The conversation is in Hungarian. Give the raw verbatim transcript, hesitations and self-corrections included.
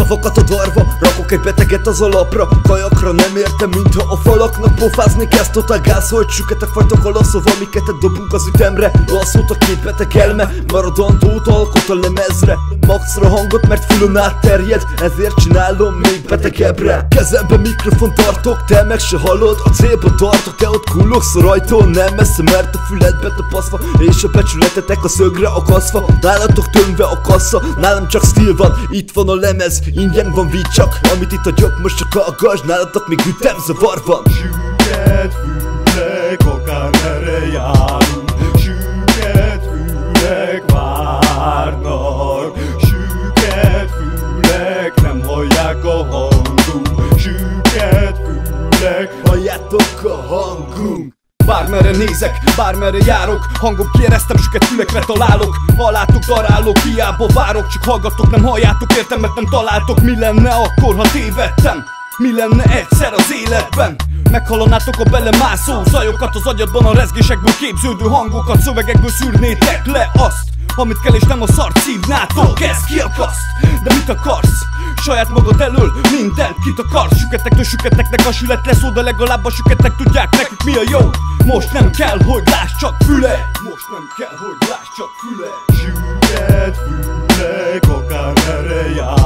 Szavakat a darva, rakok egy beteget az alapra. Kajakra nem értem, mintha a falaknak pofázni kezd. Totál gáz, hogy süketek fajtok a lasszov, amiket dobunk az ütemre. Lasszót a két beteg elme, maradandót alkot a lemezre. Maxra hangot, mert fülön átterjed, ezért csinálom még betegebbre. Kezembe mikrofon tartok, te meg se hallod, a célba tartok, te ott kullogsz a rajtól. Nem messze, mert a füledbe tapaszva, és a becsületetek a szögre akaszva. Nálatok tömve a kassa, nálam csak stíl van, itt van a lemez, ingyen van víz csak. Amit itt adjak, most csak hallgass, nálatok még ütemzavar van. Süket fülek, akármerre járunk, süket fülek várnak, süket fülek nem hallják a hangunk, süket fülek halljátok a hangunk. Bármerre nézek, bármerre járok, hangom kieresztem, süket fülekre találok. Hallátok, darálok, hiába várok, csak hallgatok, nem halljátok, értem, mert nem találtok. Mi lenne akkor, ha tévedtem? Mi lenne egyszer az életben? Meghallanátok a belemászó zajokat az agyadban, a rezgésekből képződő hangokat, szövegekből szűrnétek le azt, amit kell és nem a szart szívnátok. Ez kiakaszt, de mit akarsz? Saját magad elől mindent kit akarsz. Süketektől süketeknek a sület lesz, de legalább a süketek tudják nekik mi a jó. Most nem kell, hogy láss csak füle. Most nem kell, hogy láss csak füle. Süket fülek, akármerre jár.